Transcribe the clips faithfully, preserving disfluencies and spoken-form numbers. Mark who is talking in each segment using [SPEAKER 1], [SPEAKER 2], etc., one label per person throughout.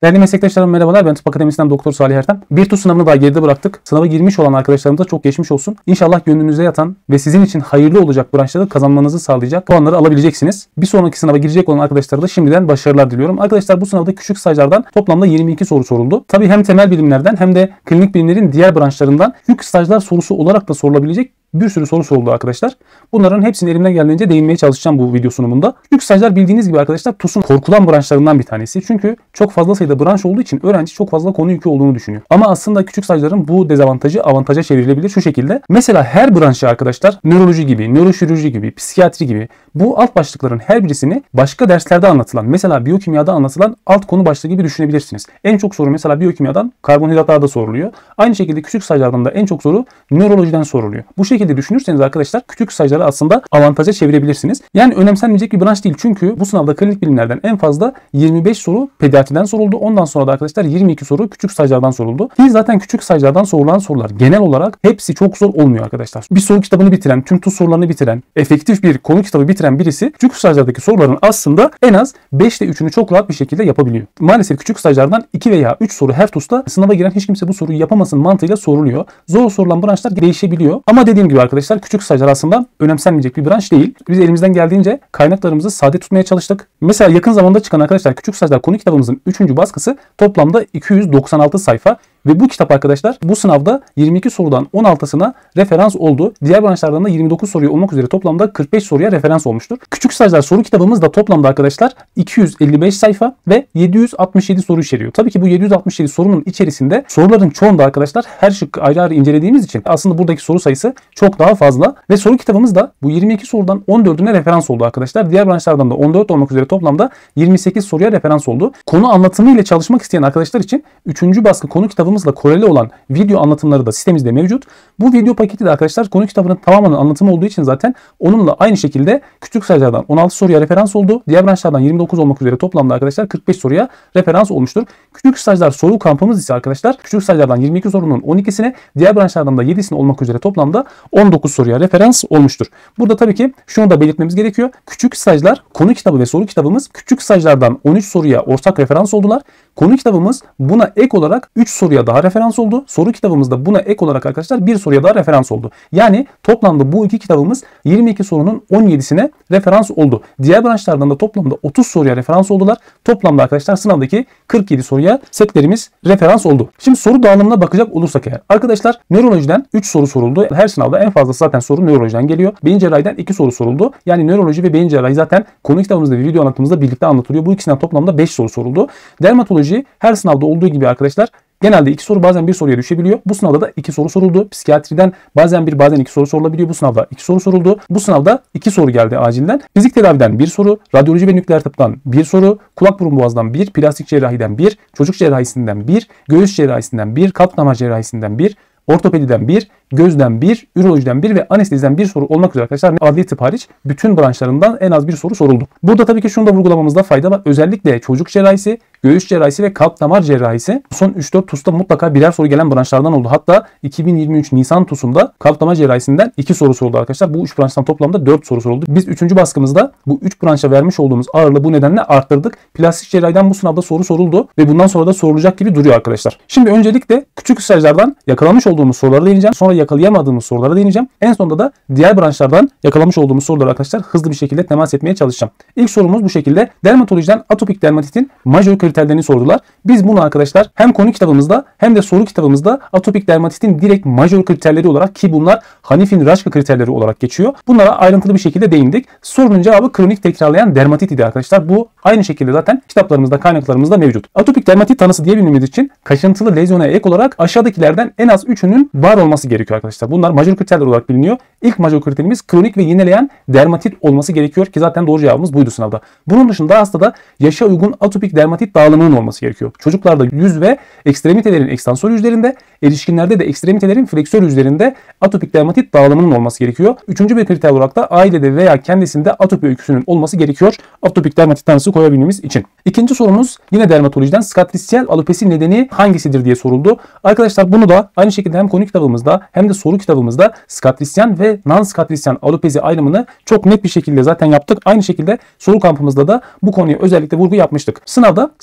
[SPEAKER 1] Değerli meslektaşlarım merhabalar. Ben Tıp Akademisi'nden Doktor Salih Ertem. Bir TUS sınavını daha geride bıraktık. Sınava girmiş olan arkadaşlarımıza çok geçmiş olsun. İnşallah gönlünüze yatan ve sizin için hayırlı olacak branşları kazanmanızı sağlayacak puanları alabileceksiniz. Bir sonraki sınava girecek olan arkadaşlara da şimdiden başarılar diliyorum. Arkadaşlar bu sınavda küçük stajlardan toplamda yirmi iki soru soruldu. Tabii hem temel bilimlerden hem de klinik bilimlerin diğer branşlarından küçük stajlar sorusu olarak da sorulabilecek bir sürü soru soruldu arkadaşlar. Bunların hepsini elimden geldiğince değinmeye çalışacağım bu video sunumunda. Küçük stajlar bildiğiniz gibi arkadaşlar TUS'un korkulan branşlarından bir tanesi. Çünkü çok fazla sayıda branş olduğu için öğrenci çok fazla konu yükü olduğunu düşünüyor. Ama aslında küçük stajların bu dezavantajı avantaja çevrilebilir şu şekilde. Mesela her branşı arkadaşlar nöroloji gibi, nöroşirurji gibi, psikiyatri gibi bu alt başlıkların her birisini başka derslerde anlatılan, mesela biyokimyada anlatılan alt konu başlığı gibi düşünebilirsiniz. En çok soru mesela biyokimyadan karbonhidratlarda soruluyor. Aynı şekilde küçük stajlardan da en çok soru nörolojiden soruluyor. Bu şekilde düşünürseniz arkadaşlar küçük stajları aslında avantaja çevirebilirsiniz. Yani önemsenmeyecek bir branş değil. Çünkü bu sınavda klinik bilimlerden en fazla yirmi beş soru pediatriden soruldu. Ondan sonra da arkadaşlar yirmi iki soru küçük stajlardan soruldu. Ki zaten küçük stajlardan sorulan sorular genel olarak hepsi çok zor olmuyor arkadaşlar. Bir soru kitabını bitiren, tüm TUS sorularını bitiren, efektif bir konu kitabı bitiren birisi küçük stajlardaki soruların aslında en az beşte üçünü çok rahat bir şekilde yapabiliyor. Maalesef küçük stajlardan iki veya üç soru her TUS'ta sınava giren hiç kimse bu soruyu yapamasın mantığıyla soruluyor. Zor sorulan branşlar değişebiliyor. Ama dediğim gibi arkadaşlar küçük stajlar aslında önemsenmeyecek bir branş değil. Biz elimizden geldiğince kaynaklarımızı sade tutmaya çalıştık. Mesela yakın zamanda çıkan arkadaşlar küçük stajlar konu kitabımızın üçüncü baskısı toplamda iki yüz doksan altı sayfa. Ve bu kitap arkadaşlar bu sınavda yirmi iki sorudan on altısına referans oldu. Diğer branşlardan da yirmi dokuz soruya olmak üzere toplamda kırk beş soruya referans olmuştur. Küçük stajlar soru kitabımız da toplamda arkadaşlar iki yüz elli beş sayfa ve yedi yüz altmış yedi soru içeriyor. Tabii ki bu yedi yüz altmış yedi sorunun içerisinde soruların çoğunda arkadaşlar her şıkkı ayrı ayrı incelediğimiz için aslında buradaki soru sayısı çok daha fazla. Ve soru kitabımız da bu yirmi iki sorudan on dördüne referans oldu arkadaşlar. Diğer branşlardan da on dört olmak üzere toplamda yirmi sekiz soruya referans oldu. Konu anlatımı ile çalışmak isteyen arkadaşlar için üçüncü baskı konu kitabımızla koreli olan video anlatımları da sitemizde mevcut. Bu video paketi de arkadaşlar konu kitabının tamamının anlatımı olduğu için zaten onunla aynı şekilde küçük stajlardan on altı soruya referans oldu. Diğer branşlardan yirmi dokuz olmak üzere toplamda arkadaşlar kırk beş soruya referans olmuştur. Küçük stajlar soru kampımız ise arkadaşlar küçük stajlardan yirmi iki sorunun on ikisine, diğer branşlardan da yedisine olmak üzere toplamda on dokuz soruya referans olmuştur. Burada tabii ki şunu da belirtmemiz gerekiyor. Küçük stajlar konu kitabı ve soru kitabımız küçük stajlardan on üç soruya ortak referans oldular. Konu kitabımız buna ek olarak üç soruya daha referans oldu. Soru kitabımızda buna ek olarak arkadaşlar bir soruya daha referans oldu. Yani toplamda bu iki kitabımız yirmi iki sorunun on yedisine referans oldu. Diğer branşlardan da toplamda otuz soruya referans oldular. Toplamda arkadaşlar sınavdaki kırk yedi soruya setlerimiz referans oldu. Şimdi soru dağılımına bakacak olursak eğer. Arkadaşlar nörolojiden üç soru soruldu. Her sınavda en fazla zaten soru nörolojiden geliyor. Beyin cerrahiden iki soru soruldu. Yani nöroloji ve beyin cerrahi zaten konu kitabımızda ve video anlatımımızda birlikte anlatılıyor. Bu ikisinden toplamda beş soru soruldu. Dermatoloji her sınavda olduğu gibi arkadaşlar genelde iki soru bazen bir soruya düşebiliyor. Bu sınavda da iki soru soruldu. Psikiyatriden bazen bir bazen iki soru sorulabiliyor. Bu sınavda iki soru soruldu. Bu sınavda iki soru geldi acilden. Fizik tedaviden bir soru, radyoloji ve nükleer tıptan bir soru, kulak burun boğazdan bir, plastik cerrahiden bir, çocuk cerrahisinden bir, göğüs cerrahisinden bir, kalp damar cerrahisinden bir, ortopediden bir, gözden bir, ürolojiden bir ve anesteziden bir soru olmak üzere arkadaşlar adli tıp hariç bütün branşlarından en az bir soru soruldu. Burada tabii ki şunu da vurgulamamızda fayda var. Özellikle çocuk cerrahisi, göğüs cerrahisi ve kalp damar cerrahisi son üç dört TUS'ta mutlaka birer soru gelen branşlardan oldu. Hatta iki bin yirmi üç Nisan TUS'unda kalp damar cerrahisinden iki soru soruldu arkadaşlar. Bu üç branştan toplamda dört soru soruldu. Biz üçüncü baskımızda bu üç branşa vermiş olduğumuz ağırlığı bu nedenle arttırdık. Plastik cerrahiden bu sınavda soru soruldu ve bundan sonra da sorulacak gibi duruyor arkadaşlar. Şimdi öncelikle küçük stajlardan yakalamış olduğumuz sorulara değineceğim. Sonra yakalayamadığımız sorulara değineceğim. En sonunda da diğer branşlardan yakalamış olduğumuz soruları arkadaşlar hızlı bir şekilde temas etmeye çalışacağım. İlk sorumuz bu şekilde. Dermatolojiden atopik dermatitin majör kriterlerini sordular. Biz bunu arkadaşlar hem konu kitabımızda hem de soru kitabımızda atopik dermatitin direkt majör kriterleri olarak, ki bunlar Hanif'in Raşka kriterleri olarak geçiyor, bunlara ayrıntılı bir şekilde değindik. Sorunun cevabı kronik tekrarlayan dermatit idi arkadaşlar. Bu aynı şekilde zaten kitaplarımızda, kaynaklarımızda mevcut. Atopik dermatit tanısı diyebilmemiz için kaşıntılı lezyona ek olarak aşağıdakilerden en az üçünün var olması gerekiyor arkadaşlar. Bunlar majör kriterler olarak biliniyor. İlk majör kriterimiz kronik ve yineleyen dermatit olması gerekiyor ki zaten doğru cevabımız buydu sınavda. Bunun dışında hastada yaşa uygun atopik dermatit dağılımının olması gerekiyor. Çocuklarda yüz ve ekstremitelerin ekstansör yüzlerinde, erişkinlerde de ekstremitelerin fleksör yüzlerinde atopik dermatit dağılımının olması gerekiyor. Üçüncü bir kriter olarak da ailede veya kendisinde atopi öyküsünün olması gerekiyor atopik dermatit tanısı koyabilmemiz için. İkinci sorumuz yine dermatolojiden skatrissel alopesi nedeni hangisidir diye soruldu. Arkadaşlar bunu da aynı şekilde hem konu kitabımızda hem de soru kitabımızda skatrisyen ve non-skatrisyen alopezi ayrımını çok net bir şekilde zaten yaptık. Aynı şekilde soru kampımızda da bu konuya özellikle vurgu yapmıştık. Sınavda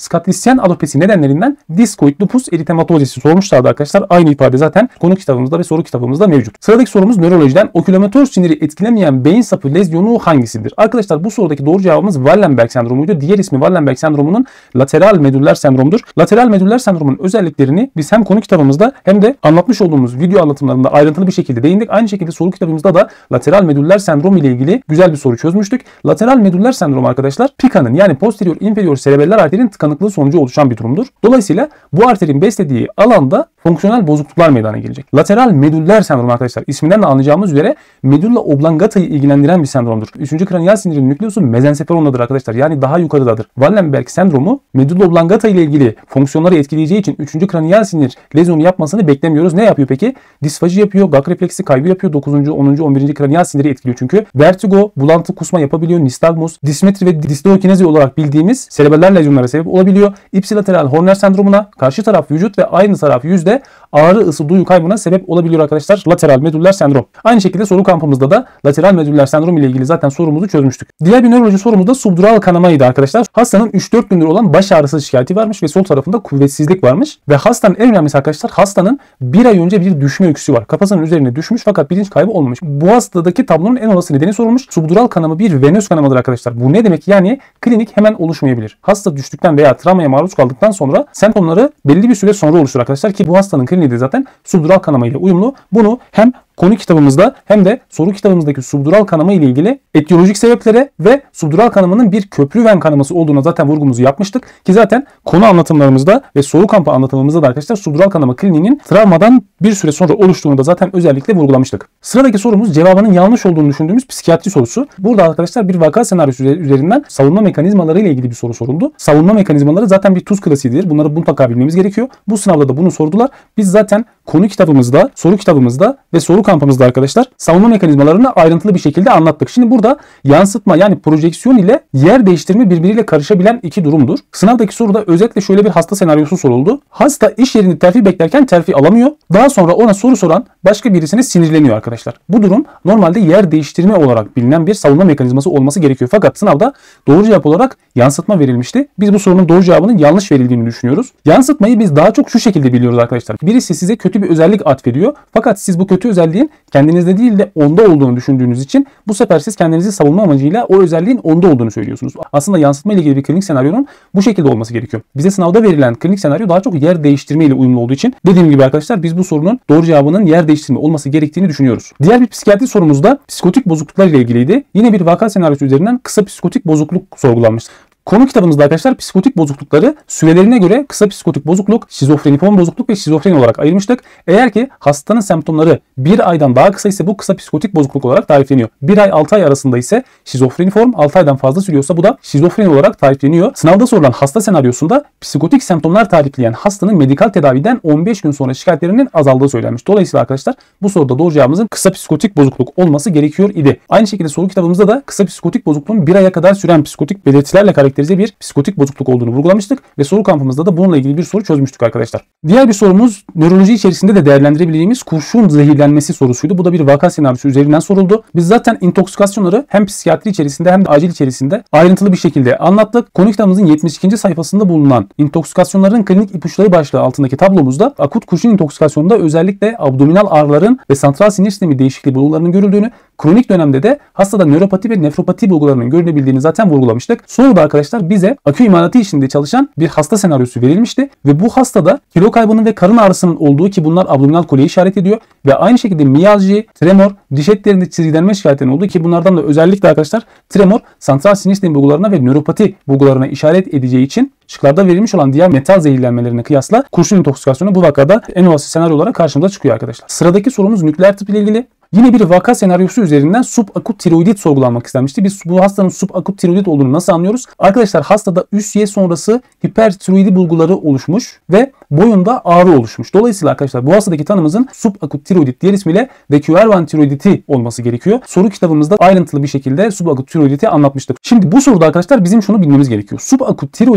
[SPEAKER 1] skatlisyen alopesi nedenlerinden diskoid lupus eritematozisi sormuşlardı arkadaşlar. Aynı ifade zaten konu kitabımızda ve soru kitabımızda mevcut. Sıradaki sorumuz nörolojiden okülomotor siniri etkilemeyen beyin sapı lezyonu hangisidir? Arkadaşlar bu sorudaki doğru cevabımız Wallenberg sendromuydu. Diğer ismi Wallenberg sendromunun lateral medüller sendromudur. Lateral medüller sendromunun özelliklerini biz hem konu kitabımızda hem de anlatmış olduğumuz video anlatımlarında ayrıntılı bir şekilde değindik. Aynı şekilde soru kitabımızda da lateral medüller sendromu ile ilgili güzel bir soru çözmüştük. Lateral medüller sendromu arkadaşlar P I C A'nın yani posterior inferior serebeller arterinin tıkanıklığı sonucu oluşan bir durumdur. Dolayısıyla bu arterin beslediği alanda fonksiyonel bozukluklar meydana gelecek. Lateral medüller sendromu arkadaşlar isminden de anlayacağımız üzere medulla oblangata'yı ilgilendiren bir sendromdur. Üçüncü kraniyal sinirin nükleosu mezenseferondadır arkadaşlar. Yani daha yukarıdadır. Wallenberg sendromu medulla oblongata ile ilgili fonksiyonları etkileyeceği için üçüncü kraniyal sinir lezyonu yapmasını beklemiyoruz. Ne yapıyor peki? Disfaji yapıyor, gag refleksi kaybı yapıyor. dokuzuncu, onuncu, on birinci kraniyal siniri etkiliyor çünkü. Vertigo, bulantı, kusma yapabiliyor. Nistagmus, dismetri ve distokinezi olarak bildiğimiz serebeller lezyonlara sebep olabiliyor. İpsilateral Horner sendromuna, karşı taraf vücut ve aynı taraf yüzde ağrı, ısı, duyu kaybına sebep olabiliyor arkadaşlar. Lateral medüller sendrom. Aynı şekilde soru kampımızda da lateral medüller sendrom ile ilgili zaten sorumuzu çözmüştük. Diğer bir nöroloji sorumuzda subdural kanamaydı arkadaşlar. Hastanın üç dört gündür olan baş ağrısı şikayeti varmış ve sol tarafında kuvvetsizlik varmış. Ve hastanın en önemlisi arkadaşlar hastanın bir ay önce bir düşme öyküsü var. Kafasının üzerine düşmüş fakat bilinç kaybı olmamış. Bu hastadaki tablonun en olası nedeni sorulmuş. Subdural kanama bir venöz kanamadır arkadaşlar. Bu ne demek? Yani klinik hemen oluşmayabilir. Hasta düştükten veya travmaya maruz kaldıktan sonra semptomları belli bir süre sonra oluşur arkadaşlar ki bu hastanın kliniği de zaten subdural kanama ile uyumlu. Bunu hem konu kitabımızda hem de soru kitabımızdaki subdural kanama ile ilgili etiyolojik sebeplere ve subdural kanamanın bir köprü ven kanaması olduğuna zaten vurgumuzu yapmıştık. Ki zaten konu anlatımlarımızda ve soru kampı anlatımımızda da arkadaşlar subdural kanama kliniğinin travmadan bir süre sonra oluştuğunu da zaten özellikle vurgulamıştık. Sıradaki sorumuz cevabının yanlış olduğunu düşündüğümüz psikiyatri sorusu. Burada arkadaşlar bir vaka senaryosu üzerinden savunma mekanizmaları ile ilgili bir soru soruldu. Savunma mekanizmaları zaten bir tuz klasiğidir. Bunları mutlaka bilmemiz gerekiyor. Bu sınavda da bunu sordular. Biz zaten konu kitabımızda, soru kitabımızda ve soru kampımızda arkadaşlar savunma mekanizmalarını ayrıntılı bir şekilde anlattık. Şimdi burada yansıtma yani projeksiyon ile yer değiştirme birbiriyle karışabilen iki durumdur. Sınavdaki soruda özetle şöyle bir hasta senaryosu soruldu. Hasta iş yerinde terfi beklerken terfi alamıyor. Daha sonra ona soru soran başka birisine sinirleniyor arkadaşlar. Bu durum normalde yer değiştirme olarak bilinen bir savunma mekanizması olması gerekiyor. Fakat sınavda doğru cevap olarak yansıtma verilmişti. Biz bu sorunun doğru cevabının yanlış verildiğini düşünüyoruz. Yansıtmayı biz daha çok şu şekilde biliyoruz arkadaşlar. Birisi size kötü bir özellik atfediyor. Fakat siz bu kötü özelliğin kendinizde değil de onda olduğunu düşündüğünüz için bu sefer siz kendinizi savunma amacıyla o özelliğin onda olduğunu söylüyorsunuz. Aslında yansıtma ile ilgili bir klinik senaryonun bu şekilde olması gerekiyor. Bize sınavda verilen klinik senaryo daha çok yer değiştirme ile uyumlu olduğu için dediğim gibi arkadaşlar biz bu sorunun doğru cevabının yer değiştirme olması gerektiğini düşünüyoruz. Diğer bir psikiyatri sorumuzda psikotik bozukluklar ile ilgiliydi. Yine bir vaka senaryosu üzerinden kısa psikotik bozukluk sorgulanmış. Konu kitabımızda arkadaşlar psikotik bozuklukları sürelerine göre kısa psikotik bozukluk, şizofreniform bozukluk ve şizofreni olarak ayırmıştık. Eğer ki hastanın semptomları bir aydan daha kısa ise bu kısa psikotik bozukluk olarak tarifleniyor. bir ay altı ay arasında ise şizofreniform, altı aydan fazla sürüyorsa bu da şizofreni olarak tarifleniyor. Sınavda sorulan hasta senaryosunda psikotik semptomlar tarifleyen hastanın medikal tedaviden on beş gün sonra şikayetlerinin azaldığı söylenmiş. Dolayısıyla arkadaşlar bu soruda doğru cevabımızın kısa psikotik bozukluk olması gerekiyor idi. Aynı şekilde soru kitabımızda da kısa psikotik bozukluğun bir aya kadar süren psikotik belirtilerle karakterize bir psikotik bozukluk olduğunu vurgulamıştık ve soru kampımızda da bununla ilgili bir soru çözmüştük arkadaşlar. Diğer bir sorumuz nöroloji içerisinde de değerlendirebileceğimiz kurşun zehirlenmesi sorusuydu. Bu da bir vaka senaryosu üzerinden soruldu. Biz zaten intoksikasyonları hem psikiyatri içerisinde hem de acil içerisinde ayrıntılı bir şekilde anlattık. Konu kitabımızın yetmiş ikinci sayfasında bulunan intoksikasyonların klinik ipuçları başlığı altındaki tablomuzda akut kurşun intoksikasyonunda özellikle abdominal ağrıların ve santral sinir sistemi değişikliği bulgularının görüldüğünü, kronik dönemde de hastada nöropati ve nefropati bulgularının görülebildiğini zaten vurgulamıştık. Soruda arkadaşlar bize akü imalatı işinde çalışan bir hasta senaryosu verilmişti ve bu hastada kilo kaybının ve karın ağrısının olduğu ki bunlar abdominal kolye işaret ediyor ve aynı şekilde miyalji, tremor, diş etlerinde çizgilenme şikayetlerinin olduğu ki bunlardan da özellikle arkadaşlar tremor santral sinir sistemi bulgularına ve nöropati bulgularına işaret edeceği için şıklarda verilmiş olan diğer metal zehirlenmelerine kıyasla kurşun intoksikasyonu bu vakada en olası senaryo olarak karşımıza çıkıyor arkadaşlar. Sıradaki sorumuz nükleer tıp ile ilgili. Yine bir vaka senaryosu üzerinden subakut tiroidit sorgulanmak istenmişti. Biz bu hastanın subakut tiroidit olduğunu nasıl anlıyoruz? Arkadaşlar hastada üst Y sonrası hipertiroidi bulguları oluşmuş ve boyunda ağrı oluşmuş. Dolayısıyla arkadaşlar bu hastadaki tanımızın subakut tiroidit diğer ismiyle D Q R bir tiroiditi olması gerekiyor. Soru kitabımızda ayrıntılı bir şekilde subakut tiroiditi anlatmıştık. Şimdi bu soruda arkadaşlar bizim şunu bilmemiz gerekiyor. Subakut tiroiditin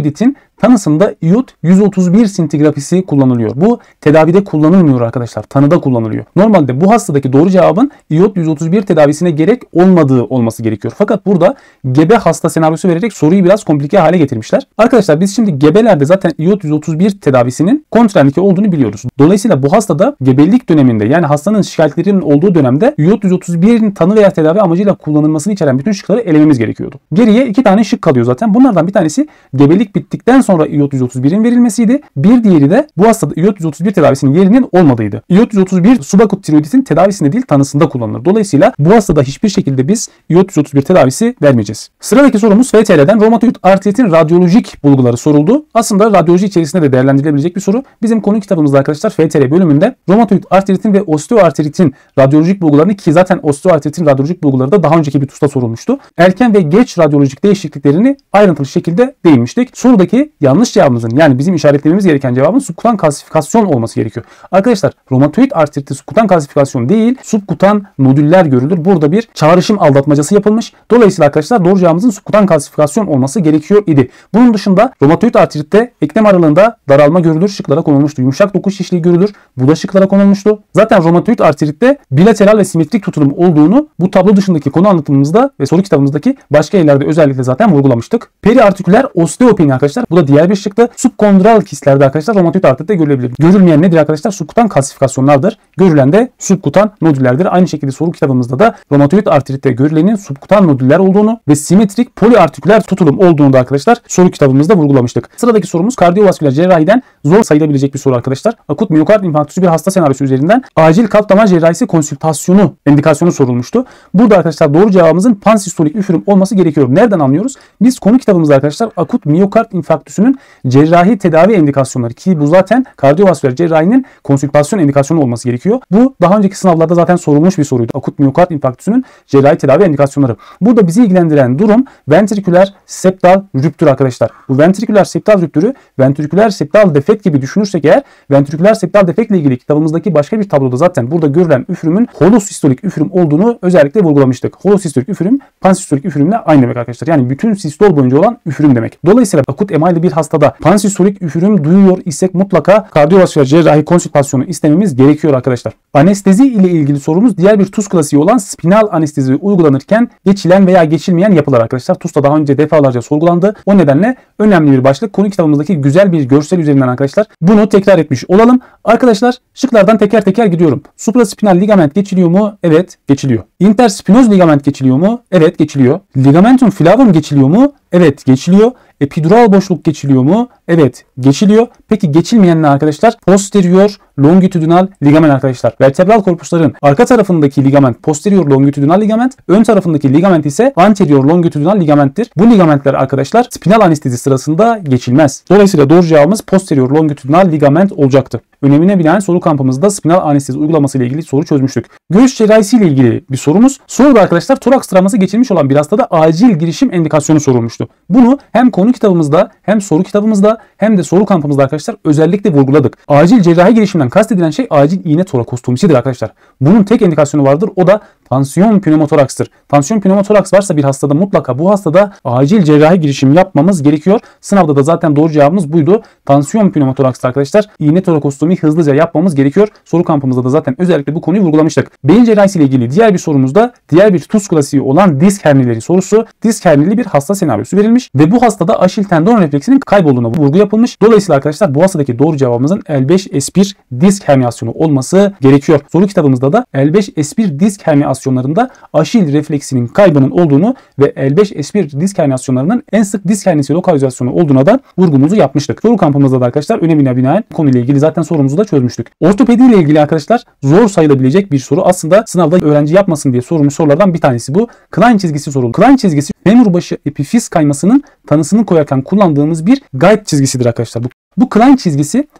[SPEAKER 1] tanısında iot yüz otuz bir sintigrafisi kullanılıyor. Bu tedavide kullanılmıyor arkadaşlar. Tanıda kullanılıyor. Normalde bu hastadaki doğru cevabın iot yüz otuz bir tedavisine gerek olmadığı olması gerekiyor. Fakat burada gebe hasta senaryosu vererek soruyu biraz komplike hale getirmişler. Arkadaşlar biz şimdi gebelerde zaten iot yüz otuz bir tedavisinin kontraindike olduğunu biliyoruz. Dolayısıyla bu hastada gebelik döneminde, yani hastanın şikayetlerinin olduğu dönemde iot yüz otuz birin tanı veya tedavi amacıyla kullanılmasını içeren bütün şıkları elememiz gerekiyordu. Geriye iki tane şık kalıyor zaten. Bunlardan bir tanesi gebelik bittikten sonra iot yüz otuz birin verilmesiydi. Bir diğeri de bu hastada iot yüz otuz bir tedavisinin yerinin olmadığıydı. iot yüz otuz bir subakut tiroiditin tedavisinde değil tanısında kullanılır. Dolayısıyla bu hastada hiçbir şekilde biz iot yüz otuz bir tedavisi vermeyeceğiz. Sıradaki sorumuz F T L'den romatoid artritin radyolojik bulguları soruldu. Aslında radyoloji içerisinde de değerlendirilebilecek bir soru. Bizim konu kitabımızda arkadaşlar F T L bölümünde romatoid artritin ve osteoartritin radyolojik bulgularını, ki zaten osteoartritin radyolojik bulguları da daha önceki bir TUS'ta sorulmuştu, erken ve geç radyolojik değişikliklerini ayrıntılı şekilde değinmiştik. Sorudaki yanlış cevabımızın, yani bizim işaretlememiz gereken cevabın subkutan kalsifikasyon olması gerekiyor. Arkadaşlar romatoid artritte subkutan kalsifikasyon değil, subkutan nodüller görülür. Burada bir çağrışım aldatmacası yapılmış. Dolayısıyla arkadaşlar doğru cevabımızın subkutan kalsifikasyon olması gerekiyor idi. Bunun dışında romatoid artritte eklem aralığında daralma görülür. Şıklara konulmuştu. Yumuşak doku şişliği görülür. Bu da şıklara konulmuştu. Zaten romatoid artritte bilateral ve simetrik tutulum olduğunu bu tablo dışındaki konu anlatımımızda ve soru kitabımızdaki başka yerlerde özellikle zaten vurgulamıştık. Periartiküler osteopeni arkadaşlar. Bu da diğer bir şıktı. Subkondral kistlerde arkadaşlar romatoid artritte görülebilir. Görülmeyen nedir arkadaşlar? Subkutan kalsifikasyonlardır. Görülen de subkutan nodüllerdir. Aynı şekilde soru kitabımızda da romatoid artritte görülenin subkutan nodüller olduğunu ve simetrik poliartiküler tutulum olduğunu da arkadaşlar soru kitabımızda vurgulamıştık. Sıradaki sorumuz kardiyovasküler cerrahiden zor sayılabilecek bir soru arkadaşlar. Akut miyokard infarktüsü bir hasta senaryosu üzerinden acil kalp damar cerrahisi konsültasyonu indikasyonu sorulmuştu. Burada arkadaşlar doğru cevabımızın pansistolik üfürüm olması gerekiyor. Nereden anlıyoruz? Biz konu kitabımızda arkadaşlar akut miyokard infarktüsünün cerrahi tedavi indikasyonları, ki bu zaten kardiyovasküler cerrahinin konsültasyon indikasyonu olması gerekiyor. Bu daha önceki sınavlarda zaten sorulmuş bir soruydu. Akut miyokard infarktüsünün cerrahi tedavi indikasyonları. Burada bizi ilgilendiren durum ventriküler septal rüptür arkadaşlar. Bu ventriküler septal rüptürü ventriküler septal defekt gibi düşünürsek eğer, ventriküler septal defekt ile ilgili kitabımızdaki başka bir tabloda zaten burada görülen üfürümün holosistolik üfürüm olduğunu özellikle vurgulamıştık. Holosistolik üfürüm pansistolik üfürümle aynı demek arkadaşlar. Yani bütün sistol boyunca olan üfürüm demek. Dolayısıyla akut M I'li bir hastada pansistolik üfürüm duyuyor isek mutlaka kardiyovasküler cerrahi konsültasyonu istememiz gerekiyor arkadaşlar. Anestezi ile ilgili sorumuz diğer bir TUS klasiği olan spinal anestezi uygulanırken geçilen veya geçilmeyen yapılar arkadaşlar. TUS'ta daha önce defalarca sorgulandı. O nedenle önemli bir başlık. Konu kitabımızdaki güzel bir görsel üzerinden arkadaşlar bunu tekrar etmiş olalım. Arkadaşlar şıklardan teker teker gidiyorum. Supraspinal ligament geçiliyor mu? Evet, geçiliyor. Interspinoz ligament geçiliyor mu? Evet, geçiliyor. Ligamentum flavum geçiliyor mu? Evet, geçiliyor. Epidural boşluk geçiliyor mu? Evet, geçiliyor. Peki geçilmeyen ne arkadaşlar? Posterior longitudinal ligament arkadaşlar. Vertebral korpusların arka tarafındaki ligament posterior longitudinal ligament, ön tarafındaki ligament ise anterior longitudinal ligamenttir. Bu ligamentler arkadaşlar spinal anestezi sırasında geçilmez. Dolayısıyla doğru cevabımız posterior longitudinal ligament olacaktı. Önemine binaen soru kampımızda spinal anestezi uygulaması ile ilgili soru çözmüştük. Göğüs cerrahisi ile ilgili bir sorumuz. Soruda arkadaşlar toraks travması geçirmiş olan bir hastada acil girişim endikasyonu sorulmuştu. Bunu hem konu kitabımızda hem soru kitabımızda hem de soru kampımızda arkadaşlar özellikle vurguladık. Acil cerrahi girişimden kastedilen şey acil iğne torakostomisidir arkadaşlar. Bunun tek indikasyonu vardır. O da tansiyon pneumotorakstır. Tansiyon pneumotoraks varsa bir hastada mutlaka bu hastada acil cerrahi girişim yapmamız gerekiyor. Sınavda da zaten doğru cevabımız buydu. Tansiyon pneumotoraks arkadaşlar. İğne torakostomi hızlıca yapmamız gerekiyor. Soru kampımızda da zaten özellikle bu konuyu vurgulamıştık. Beyin cerrahisi ile ilgili diğer bir sorumuzda diğer bir TUS klasiği olan disk hernileri sorusu. Disk hernili bir hasta senaryosu verilmiş ve bu hastada aşil tendon refleksinin kaybolduğuna vurgu yapılmış. Dolayısıyla arkadaşlar bu hastadaki doğru cevabımızın L beş S bir disk herniyasyonu olması gerekiyor. Soru kitabımızda da L beş S bir disk herniyasyonlarında aşil refleksinin kaybının olduğunu ve L beş S bir disk herniyasyonlarının en sık disk hernisi lokalizasyonu olduğuna da vurgumuzu yapmıştık. Soru kampımızda da arkadaşlar önemine binaen konuyla ilgili zaten sorumuzu da çözmüştük. Ortopedi ile ilgili arkadaşlar zor sayılabilecek bir soru. Aslında sınavda öğrenci yapmasın diye sorulmuş sorulardan bir tanesi bu. Klein çizgisi soruldu. Klein çizgisi femur başı epifiz kaymasının tanısını koyarken kullandığımız bir guide çizgisidir arkadaşlar. Bu Bu Klein çizgisi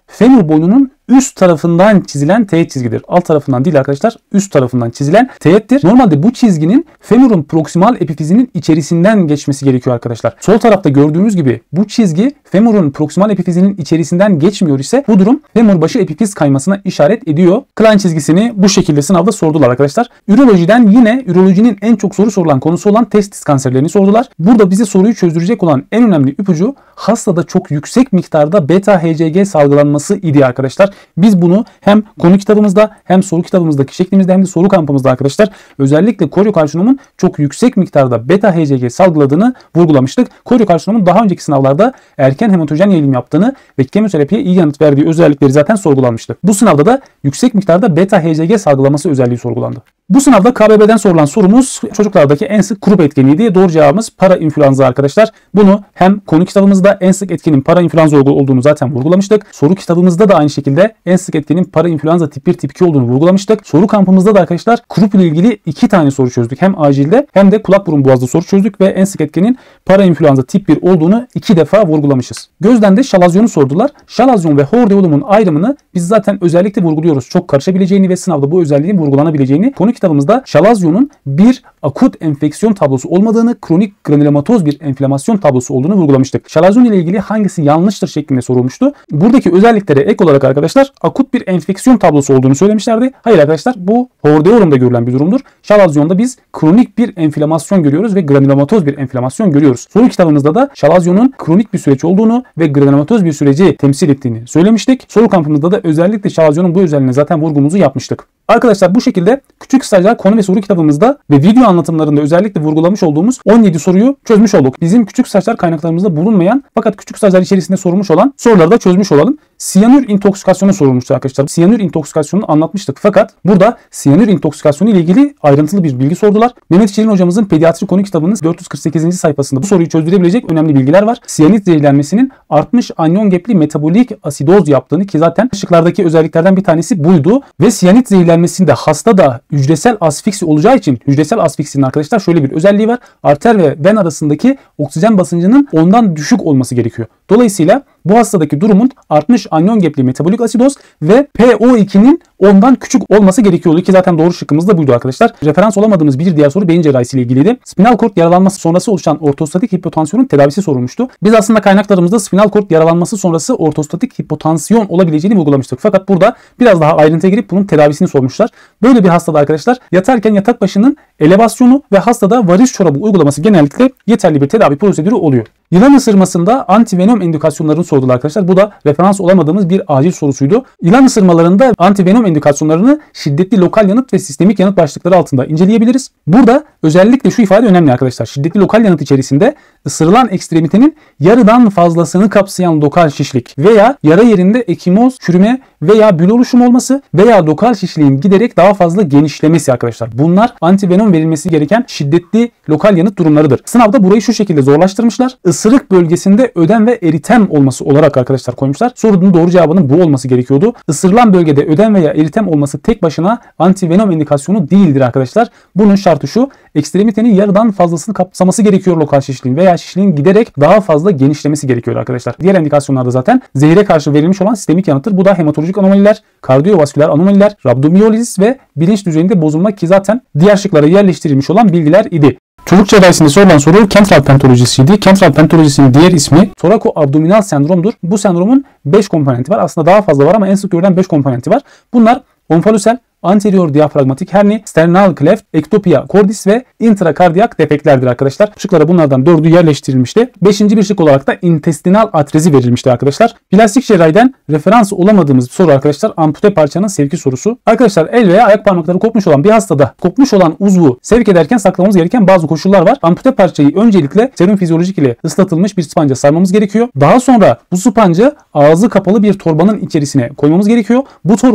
[SPEAKER 1] femur boynunun üst tarafından çizilen teğet çizgidir. Alt tarafından değil arkadaşlar, üst tarafından çizilen teğettir. Normalde bu çizginin femurun proksimal epifizinin içerisinden geçmesi gerekiyor arkadaşlar. Sol tarafta gördüğünüz gibi bu çizgi femurun proksimal epifizinin içerisinden geçmiyor ise bu durum femur başı epifiz kaymasına işaret ediyor. Klein çizgisini bu şekilde sınavda sordular arkadaşlar. Ürolojiden yine ürolojinin en çok soru sorulan konusu olan testis kanserlerini sordular. Burada bize soruyu çözdürecek olan en önemli ipucu hastada çok yüksek miktarda beta H C G salgılanması idi arkadaşlar. Biz bunu hem konu kitabımızda hem soru kitabımızdaki şeklimizde hem de soru kampımızda arkadaşlar özellikle koryokarsinomun çok yüksek miktarda beta H C G salgıladığını vurgulamıştık. Koryokarsinomun daha önceki sınavlarda erken hematojen yayılım yaptığını ve kemoterapiye iyi yanıt verdiği özellikleri zaten sorgulanmıştı. Bu sınavda da yüksek miktarda beta H C G salgılaması özelliği sorgulandı. Bu sınavda K B B'den sorulan sorumuz çocuklardaki en sık grup etkeniydi. Doğru cevabımız para influenza arkadaşlar. Bunu hem konu kitabımızda en sık etkenin para influenza olduğunu zaten vurgulamıştık. Soru kitabımızda da aynı şekilde en sık etkenin para influenza tip bir tip iki olduğunu vurgulamıştık. Soru kampımızda da arkadaşlar grup ile ilgili iki tane soru çözdük. Hem acilde hem de kulak burun boğazda soru çözdük ve en sık etkenin para influenza tip bir olduğunu iki defa vurgulamışız. Gözden de şalazyonu sordular. Şalazyon ve hordeolumun ayrımını biz zaten özellikle vurguluyoruz. Çok karışabileceğini ve sınavda bu özelliğin vurgulanabileceğini. Konu kitabımızda şalazyonun bir akut enfeksiyon tablosu olmadığını, kronik granülomatoz bir enflamasyon tablosu olduğunu vurgulamıştık. Şalazyon ile ilgili hangisi yanlıştır şeklinde sorulmuştu. Buradaki özelliklere ek olarak arkadaşlar akut bir enfeksiyon tablosu olduğunu söylemişlerdi. Hayır arkadaşlar, bu hordeolumda görülen bir durumdur. Şalazyonda biz kronik bir enflamasyon görüyoruz ve granülomatoz bir enflamasyon görüyoruz. Soru kitabımızda da şalazyonun kronik bir süreç olduğunu ve granülomatoz bir süreci temsil ettiğini söylemiştik. Soru kampımızda da özellikle şalazyonun bu özelliğine zaten vurgumuzu yapmıştık. Arkadaşlar bu şekilde küçük stajyer konu ve soru kitabımızda ve video anlatımlarında özellikle vurgulamış olduğumuz on yedi soruyu çözmüş olduk. Bizim küçük stajyer kaynaklarımızda bulunmayan fakat küçük stajyer içerisinde sorulmuş olan soruları da çözmüş olalım. Siyanür intoksikasyonu sorulmuştu arkadaşlar. Siyanür intoksikasyonunu anlatmıştık fakat burada siyanür intoksikasyonu ile ilgili ayrıntılı bir bilgi sordular. Mehmet Çetin hocamızın pediatri konu kitabının dört yüz kırk sekizinci sayfasında bu soruyu çözdürebilecek önemli bilgiler var. Siyanit zehirlenmesinin artmış anyon gepli metabolik asidoz yaptığını, ki zaten şıklardaki özelliklerden bir tanesi buydu ve siyanit zehirlenmesinde hasta da hücresel asfiksi olacağı için hücresel asfiksinin arkadaşlar şöyle bir özelliği var. Arter ve ven arasındaki oksijen basıncının ondan düşük olması gerekiyor. Dolayısıyla bu hastadaki durumun artmış anyon gepli metabolik asidoz ve P O iki'nin ondan küçük olması gerekiyordu ki zaten doğru şıkkımız da buydu arkadaşlar. Referans olamadığımız bir diğer soru beyin cerrahisi ile ilgiliydi. Spinal kord yaralanması sonrası oluşan ortostatik hipotansiyonun tedavisi sorulmuştu. Biz aslında kaynaklarımızda spinal kord yaralanması sonrası ortostatik hipotansiyon olabileceğini vurgulamıştık. Fakat burada biraz daha ayrıntıya girip bunun tedavisini sormuşlar. Böyle bir hastada arkadaşlar yatarken yatak başının elevasyonu ve hastada varis çorabı uygulaması genellikle yeterli bir tedavi prosedürü oluyor. Yılan ısırmasında antivenom indikasyonlarını sordular arkadaşlar. Bu da referans olamadığımız bir acil sorusuydu. Yılan ısırmalarında antivenom indikasyonlarını şiddetli lokal yanıt ve sistemik yanıt başlıkları altında inceleyebiliriz. Burada özellikle şu ifade önemli arkadaşlar. Şiddetli lokal yanıt içerisinde ısırılan ekstremitenin yarıdan fazlasını kapsayan lokal şişlik veya yara yerinde ekimoz, çürüme veya bül oluşumu olması veya lokal şişliğin giderek daha fazla genişlemesi arkadaşlar. Bunlar antivenom verilmesi gereken şiddetli lokal yanıt durumlarıdır. Sınavda burayı şu şekilde zorlaştırmışlar. Isırık bölgesinde ödem ve eritem olması olarak arkadaşlar koymuşlar. Sorunun doğru cevabının bu olması gerekiyordu. Isırılan bölgede ödem veya eritem olması tek başına antivenom indikasyonu değildir arkadaşlar. Bunun şartı şu: ekstremitenin yarıdan fazlasını kapsaması gerekiyor lokal şişliğin veya şişliğin giderek daha fazla genişlemesi gerekiyor arkadaşlar. Diğer indikasyonlarda zaten zehire karşı verilmiş olan sistemik yanıttır. Bu da hematolojik anomaliler, kardiyovasküler anomaliler, rabdomiyoliz ve bilinç düzeyinde bozulma, ki zaten diğer şıklara yerleştirilmiş olan bilgiler idi. Çocuk cerrahisinde sorulan soru Kentral pentolojisiydi. Kentral pentolojisinin diğer ismi torakoabdominal sendromdur. Bu sendromun beş komponenti var. Aslında daha fazla var ama en sık görülen beş komponenti var. Bunlar omfalusel, anterior diyafragmatik herni, sternal cleft, ektopia cordis ve intrakardiyak defektlerdir arkadaşlar. Şıklara bunlardan dördü yerleştirilmişti. Beşinci bir şık olarak da intestinal atrezi verilmişti arkadaşlar. Plastik cerrahiden referans olamadığımız bir soru arkadaşlar ampute parçanın sevki sorusu. Arkadaşlar el veya ayak parmakları kopmuş olan bir hastada kopmuş olan uzvu sevk ederken saklamamız gereken bazı koşullar var. Ampute parçayı öncelikle serum fizyolojik ile ıslatılmış bir spanca sarmamız gerekiyor. Daha sonra bu spancı ağzı kapalı bir torbanın içerisine koymamız gerekiyor. Bu torbayı da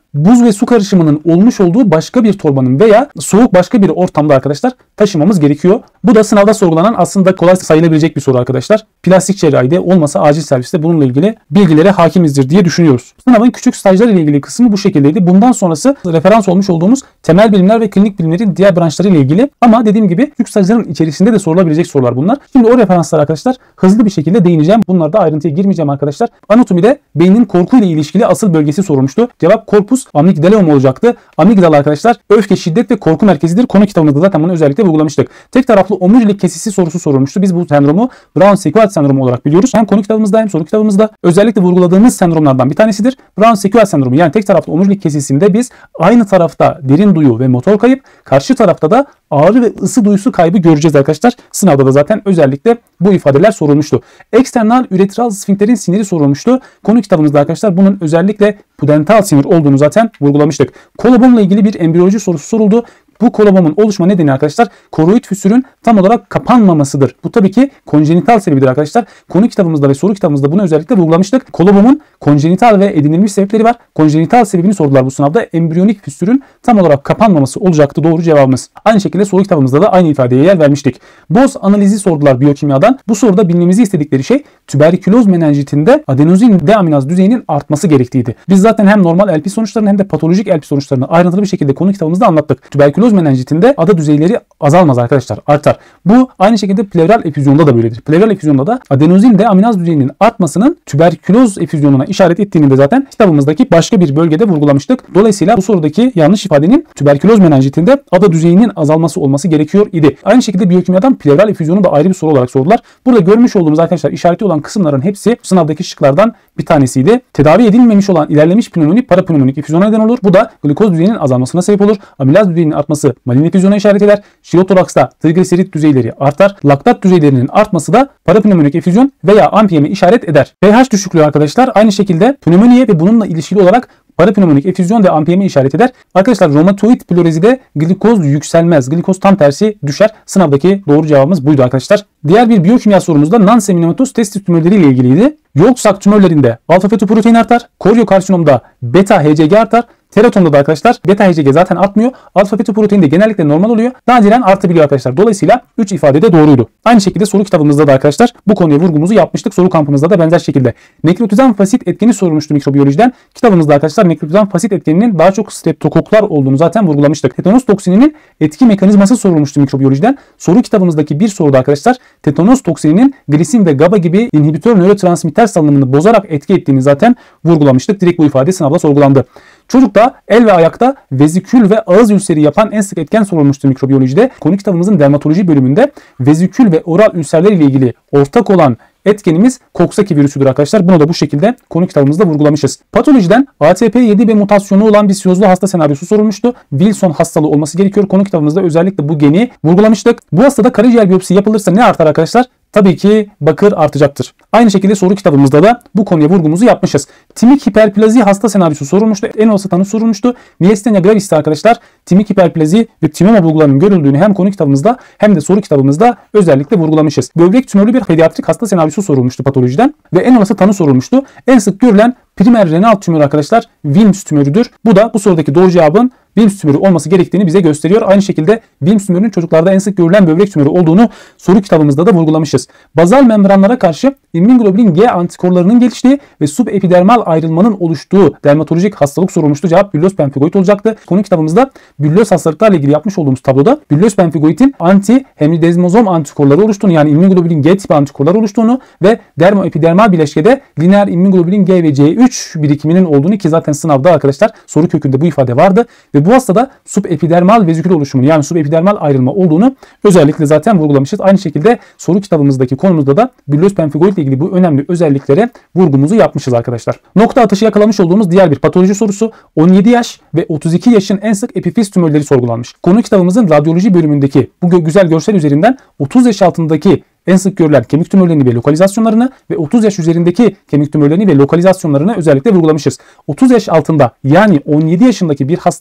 [SPEAKER 1] buz ve su karışımının olmuş olduğu başka bir torbanın veya soğuk başka bir ortamda arkadaşlar taşımamız gerekiyor. Bu da sınavda sorgulanan aslında kolay sayılabilecek bir soru arkadaşlar. Plastik cerrahide olmasa acil serviste bununla ilgili bilgilere hakimizdir diye düşünüyoruz. Sınavın küçük stajlar ile ilgili kısmı bu şekildeydi. Bundan sonrası referans olmuş olduğumuz temel bilimler ve klinik bilimlerin diğer branşları ile ilgili. Ama dediğim gibi küçük stajların içerisinde de sorulabilecek sorular bunlar. Şimdi o referanslar arkadaşlar hızlı bir şekilde değineceğim. Bunlarda ayrıntıya girmeyeceğim arkadaşlar. Anatomide beynin korku ile ilişkili asıl bölgesi sorulmuştu. Cevap corpus amygdaleum olacaktı. Amigdala arkadaşlar öfke, şiddet ve korku merkezidir. Konu kitabımızda zaten bunu özellikle vurgulamıştık. Tek taraflı omurilik kesisi sorusu sorulmuştu. Biz bu sendromu Brown-Séquard sendromu olarak biliyoruz. Hem konu kitabımızda hem soru kitabımızda özellikle vurguladığımız sendromlardan bir tanesidir. Brown-Séquard sendromu yani tek taraflı omurilik kesisinde biz aynı tarafta derin duyu ve motor kayıp, karşı tarafta da ağrı ve ısı duyusu kaybı göreceğiz arkadaşlar. Sınavda da zaten özellikle bu ifadeler sorulmuştu. Eksternal üretral sfinkterin siniri sorulmuştu. Konu kitabımızda arkadaşlar bunun özellikle pudental sinir olduğunu zaten vurgulamıştık. Kolobomla ilgili bir embriyoloji sorusu soruldu. Bu kolobomun oluşma nedeni arkadaşlar koroid füsürün tam olarak kapanmamasıdır. Bu tabii ki konjenital sebebidir arkadaşlar. Konu kitabımızda ve soru kitabımızda bunu özellikle vurgulamıştık. Kolobomun konjenital ve edinilmiş sebepleri var. Konjenital sebebini sordular bu sınavda. Embriyonik füsürün tam olarak kapanmaması olacaktı doğru cevabımız. Aynı şekilde soru kitabımızda da aynı ifadeye yer vermiştik. Boz analizi sordular biyokimyadan. Bu soruda bilmemizi istedikleri şey tüberküloz menenjitinde adenozin deaminaz düzeyinin artması gerektiğiydi. Biz zaten hem normal L P sonuçlarını hem de patolojik L P sonuçlarını ayrıntılı bir şekilde konu kitabımızda anlattık. Tüberküloz menenjitinde ada düzeyleri azalmaz arkadaşlar, artar. Bu aynı şekilde plevral efüzyonda da böyledir. Plevral efüzyonda da adenozin deaminaz düzeyinin artmasının tüberküloz efüzyonuna işaret ettiğini de zaten kitabımızdaki başka bir bölgede vurgulamıştık. Dolayısıyla bu sorudaki yanlış ifadenin tüberküloz menenjitinde ada düzeyinin azalması olması gerekiyor idi. Aynı şekilde biyokimyadan plevral efüzyonu da ayrı bir soru olarak sordular. Burada görmüş olduğumuz arkadaşlar işareti olan kısımların hepsi sınavdaki şıklardan bir tanesiydi. Tedavi edilmemiş olan ilerlemiş pnömoni parapnömonik efüzyona neden olur. Bu da glikoz düzeyinin azalmasına sebep olur. Amilaz düzeyinin artması malin efüzyona işaret eder. Şirotoraksta trigliserit düzeyleri artar. Laktat düzeylerinin artması da parapnömonik efüzyon veya ampiyeme işaret eder. pH düşüklüğü arkadaşlar aynı şekilde pnömoniye ve bununla ilişkili olarak parapnömonik efüzyon ve ampiyeme işaret eder. Arkadaşlar romatoid plorezide glikoz yükselmez. Glikoz tam tersi düşer. Sınavdaki doğru cevabımız buydu arkadaşlar. Diğer bir biyokimya sorumuzda non-seminematos testis tümörleri ile ilgiliydi. Yolk sak tümörlerinde alfa fetoprotein artar. Koryokarsinomda beta H C G artar. Teratomda da arkadaşlar beta H C G zaten artmıyor. Alfa fetoprotein de genellikle normal oluyor. Nadiren artabiliyor arkadaşlar. Dolayısıyla üç ifade de doğruydu. Aynı şekilde soru kitabımızda da arkadaşlar bu konuya vurgumuzu yapmıştık. Soru kampımızda da benzer şekilde. Nekrotizan fasit etkeni sorulmuştu mikrobiyolojiden. Kitabımızda arkadaşlar nekrotizan fasit etkeninin daha çok streptokoklar olduğunu zaten vurgulamıştık. Tetanos toksininin etki mekanizması sorulmuştu mikrobiyolojiden. Soru kitabımızdaki bir soruda arkadaşlar tetanos toksininin glisin ve GABA gibi inhibitör nörotransmitter salınımını bozarak etki ettiğini zaten vurgulamıştık. Direkt bu ifade sınavda sorgulandı. Çocukta el ve ayakta vezikül ve ağız ülseri yapan en sık etken sorulmuştu mikrobiyolojide. Konu kitabımızın dermatoloji bölümünde vezikül ve oral ülserler ile ilgili ortak olan etkenimiz Coxsackie virüsüdür arkadaşlar. Bunu da bu şekilde konu kitabımızda vurgulamışız. Patolojiden A T P yedi B mutasyonu olan bir siyozlu hasta senaryosu sorulmuştu. Wilson hastalığı olması gerekiyor. Konu kitabımızda özellikle bu geni vurgulamıştık. Bu hastada karaciğer biyopsi yapılırsa ne artar arkadaşlar? Tabii ki bakır artacaktır. Aynı şekilde soru kitabımızda da bu konuya vurgumuzu yapmışız. Timik hiperplazi hasta senaryosu sorulmuştu. En olası tanı sorulmuştu. Myasthenia gravis'te arkadaşlar timik hiperplazi ve timoma bulgularının görüldüğünü hem konu kitabımızda hem de soru kitabımızda özellikle vurgulamışız. Böbrek tümörlü bir pediatrik hasta senaryosu sorulmuştu patolojiden ve en olası tanı sorulmuştu. En sık görülen primer renal tümör arkadaşlar Wilms tümörüdür. Bu da bu sorudaki doğru cevabın Wilms tümörü olması gerektiğini bize gösteriyor. Aynı şekilde Wilms tümörünün çocuklarda en sık görülen böbrek tümörü olduğunu soru kitabımızda da vurgulamışız. Bazal membranlara karşı immunoglobulin G antikorlarının geliştiği ve subepidermal ayrılmanın oluştuğu dermatolojik hastalık sorulmuştu. Cevap büllöz pemfigoid olacaktı. Konu kitabımızda büllöz hastalıklarla ilgili yapmış olduğumuz tabloda büllöz pemfigoidin anti hemidesmozom antikorları oluştuğunu yani immunoglobulin G tipi antikorlar oluştuğunu ve dermoepidermal bileşkede lineer immunoglobulin G ve C üç birikiminin olduğunu ki zaten sınavda arkadaşlar soru kökünde bu ifade vardı ve bu hastada subepidermal vezikül oluşumunu yani subepidermal ayrılma olduğunu özellikle zaten vurgulamışız. Aynı şekilde soru kitabımızdaki konumuzda da büllöz pemfigoid ile ilgili bu önemli özelliklere vurgumuzu yapmışız arkadaşlar. Nokta atışı yakalamış olduğumuz diğer bir patoloji sorusu on yedi yaş ve otuz iki yaşın en sık epifiz tümörleri sorgulanmış. Konu kitabımızın radyoloji bölümündeki bu gö- güzel görsel üzerinden otuz yaş altındaki en sık görülen kemik tümörlerini ve lokalizasyonlarını ve otuz yaş üzerindeki kemik tümörlerini ve lokalizasyonlarını özellikle vurgulamışız. otuz yaş altında yani on yedi yaşındaki bir hastada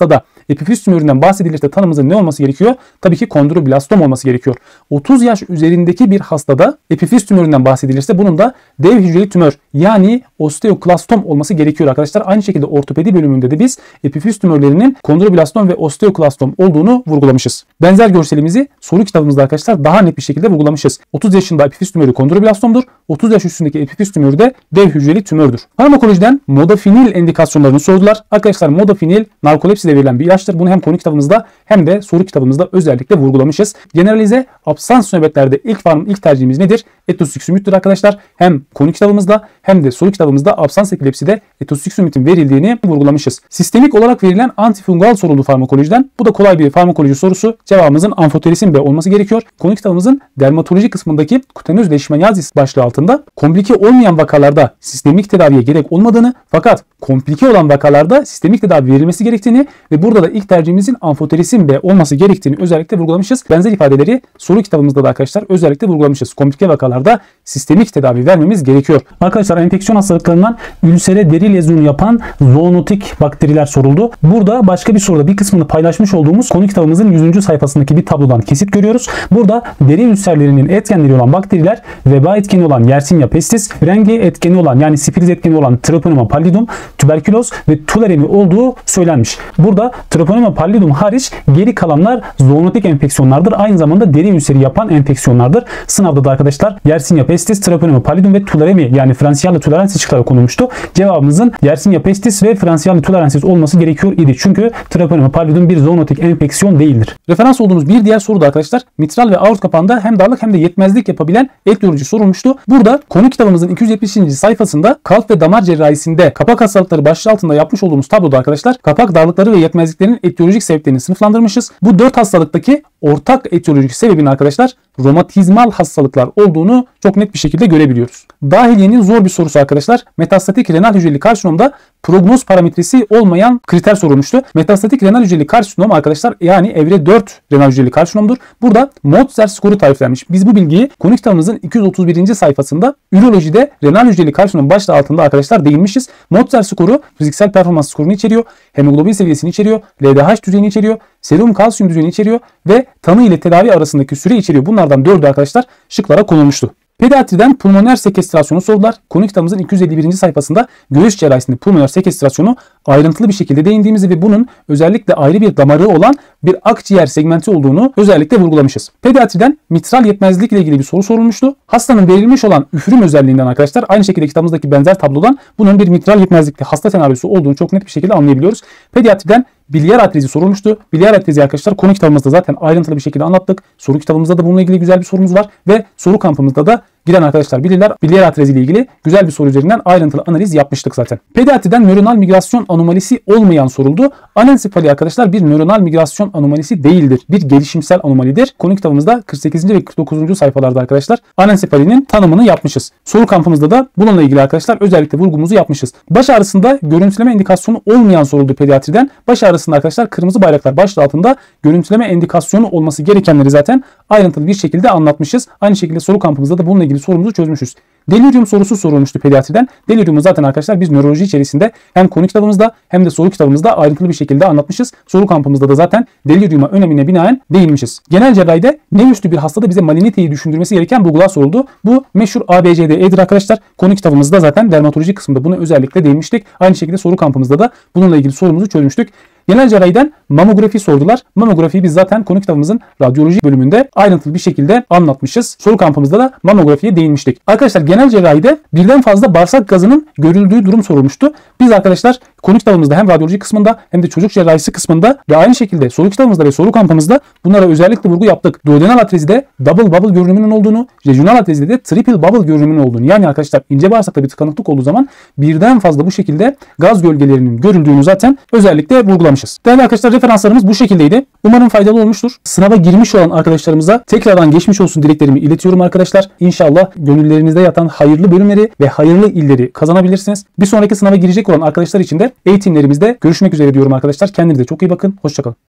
[SPEAKER 1] Epifiz tümöründen bahsedilirse tanımımızın ne olması gerekiyor? Tabii ki kondroblastom olması gerekiyor. otuz yaş üzerindeki bir hastada epifiz tümöründen bahsedilirse bunun da dev hücreli tümör yani osteoklastom olması gerekiyor arkadaşlar. Aynı şekilde ortopedi bölümünde de biz epifiz tümörlerinin kondroblastom ve osteoklastom olduğunu vurgulamışız. Benzer görselimizi soru kitabımızda arkadaşlar daha net bir şekilde vurgulamışız. otuz yaşında epifiz tümörü kondroblastomdur. otuz yaş üstündeki epifiz tümörü de dev hücreli tümördür. Farmakolojiden modafinil endikasyonlarını sordular. Arkadaşlar modafinil narkolepside verilen bir ilaçtır. Bunu hem konu kitabımızda hem de soru kitabımızda özellikle vurgulamışız. Generalize absans nöbetlerde ilk farm ilk tercihimiz nedir? Etosuksümüttür arkadaşlar. Hem konu kitabımızda hem de soru kitabımızda absans epilepside etosuksümütün verildiğini vurgulamışız. Sistemik olarak verilen antifungal soruldu farmakolojiden. Bu da kolay bir farmakoloji sorusu. Cevabımızın amfoterisin B olması gerekiyor. Konu kitabımızın dermatoloji kısmındaki kutanöz leishmaniasis başlığı altında komplike olmayan vakalarda sistemik tedaviye gerek olmadığını fakat komplike olan vakalarda sistemik tedavi verilmesi gerektiğini ve burada da ilk tercihimizin amfoterisin B olması gerektiğini özellikle vurgulamışız. Benzer ifadeleri soru kitabımızda da arkadaşlar özellikle vurgulamışız. Komplike vakalarda sistemik tedavi vermemiz gerekiyor. Arkadaşlar enfeksiyon hastalıklarından ülsere deri lezyonu yapan zoonotik bakteriler soruldu. Burada başka bir soruda bir kısmını paylaşmış olduğumuz konu kitabımızın yüzüncü sayfasındaki bir tablodan kesit görüyoruz. Burada deri ülserlerinin etkenleri olan bakteriler veba etkeni olan Yersinia pestis, rengi etkeni olan yani sifiliz etkeni olan Treponema pallidum, tüberküloz ve tularemi olduğu söylenmiş. Burada Treponema pallidum hariç geri kalanlar zoonotik enfeksiyonlardır. Aynı zamanda deri ülseri yapan enfeksiyonlardır. Sınavda da arkadaşlar Yersinia pestis, Treponema pallidum ve tularemi yani Fransiale tularensis şıkları konulmuştu. Cevabımızın Yersinia pestis ve Fransiale tularensis olması gerekiyor idi. Çünkü Treponema pallidum bir zoonotik enfeksiyon değildir. Referans olduğumuz bir diğer soru da arkadaşlar mitral ve aort kapağında hem darlık hem de yetmezlik yapabilen et yorucu sorulmuştu. Burada konu kitabımızın iki yüz yetmişinci sayfasında kalp ve damar cerrahisinde kapak hastalıkları başlığı altında yapmış olduğumuz tabloda arkadaşlar kapak darlıkları ve yetmezliklerin etiyolojik sebeplerini sınıflandırmışız. Bu dört hastalıktaki ortak etiyolojik sebebin arkadaşlar romatizmal hastalıklar olduğunu çok net bir şekilde görebiliyoruz. Dahiliyenin zor bir sorusu arkadaşlar. Metastatik renal hücreli karsinomda prognoz parametresi olmayan kriter sorulmuştu. Metastatik renal hücreli karsinom arkadaşlar yani evre dört renal hücreli karsinomdur. Burada Motzer skoru tariflenmiş. Biz bu bilgiyi konu kitabımızın iki yüz otuz birinci sayfasında ürolojide renal hücreli karsinom başlığı altında arkadaşlar değinmişiz. Motzer skoru fiziksel performans skorunu içeriyor. Hemoglobin seviyesini içeriyor. L D H düzeyini içeriyor. Serum kalsiyum düzeyini içeriyor ve tanı ile tedavi arasındaki süre içeriyor. Bunlardan dördü arkadaşlar şıklara konulmuştu. Pediatriden pulmoner sekestrasyonu sordular. Konu kitabımızın iki yüz elli birinci sayfasında göğüs cerrahisinde pulmoner sekestrasyonu ayrıntılı bir şekilde değindiğimizi ve bunun özellikle ayrı bir damarı olan bir akciğer segmenti olduğunu özellikle vurgulamışız. Pediatriden mitral yetmezlik ile ilgili bir soru sorulmuştu. Hastanın verilmiş olan üfürüm özelliğinden arkadaşlar aynı şekilde kitabımızdaki benzer tablodan bunun bir mitral yetmezlikli hasta senaryosu olduğunu çok net bir şekilde anlayabiliyoruz. Pediatriden biliyer atrezi sorulmuştu. Biliyer atrezi arkadaşlar konu kitabımızda zaten ayrıntılı bir şekilde anlattık. Soru kitabımızda da bununla ilgili güzel bir sorumuz var ve soru kampımızda da giren arkadaşlar bilirler. Biliyer atrezi ile ilgili güzel bir soru üzerinden ayrıntılı analiz yapmıştık zaten. Pediatriden nöronal migrasyon anomalisi olmayan soruldu. Anensefali arkadaşlar bir nöronal migrasyon anomalisi değildir. Bir gelişimsel anomalidir. Konu kitabımızda kırk sekizinci ve kırk dokuzuncu sayfalarda arkadaşlar anensefalinin tanımını yapmışız. Soru kampımızda da bununla ilgili arkadaşlar özellikle vurgumuzu yapmışız. Baş ağrısında görüntüleme indikasyonu olmayan soruldu pediatriden. Baş ağrısında arkadaşlar kırmızı bayraklar başlığı altında görüntüleme indikasyonu olması gerekenleri zaten ayrıntılı bir şekilde anlatmışız. Aynı şekilde soru kampımızda da bununla ilgili sorumuzu çözmüşüz. Delirium sorusu sorulmuştu pediatriden. Deliriumu zaten arkadaşlar biz nöroloji içerisinde hem konu kitabımızda hem de soru kitabımızda ayrıntılı bir şekilde anlatmışız. Soru kampımızda da zaten deliriuma önemine binaen değinmişiz. Genel cerrahide ne üstü bir hastada bize maliniteyi düşündürmesi gereken bulgular soruldu. Bu meşhur A B C D E'dir arkadaşlar. Konu kitabımızda zaten dermatoloji kısmında bunu özellikle değinmiştik. Aynı şekilde soru kampımızda da bununla ilgili sorumuzu çözmüştük. Genel cerrahiden mamografi sordular. Mamografiyi biz zaten konu kitabımızın radyoloji bölümünde ayrıntılı bir şekilde anlatmışız. Soru kampımızda da mamografiye değinmiştik. Arkadaşlar genel cerrahide birden fazla bağırsak gazının görüldüğü durum sorulmuştu. Biz arkadaşlar konu kitabımızda hem radyoloji kısmında hem de çocuk cerrahisi kısmında ve aynı şekilde soru kitabımızda ve soru kampımızda bunlara özellikle vurgu yaptık. Duodenal atrezide double bubble görünümünün olduğunu, jejunal atrezide de triple bubble görünümünün olduğunu yani arkadaşlar ince bağırsakta bir tıkanıklık olduğu zaman birden fazla bu şekilde gaz gölgelerinin görüldüğünü zaten özellikle vurgulamışız. Değerli arkadaşlar referanslarımız bu şekildeydi. Umarım faydalı olmuştur. Sınava girmiş olan arkadaşlarımıza tekrardan geçmiş olsun dileklerimi iletiyorum arkadaşlar. İnşallah gönüllerinizde yatan hayırlı bölümleri ve hayırlı illeri kazanabilirsiniz. Bir sonraki sınava girecek olan arkadaşlar için de eğitimlerimizde görüşmek üzere diyorum arkadaşlar. Kendinize çok iyi bakın. Hoşça kalın.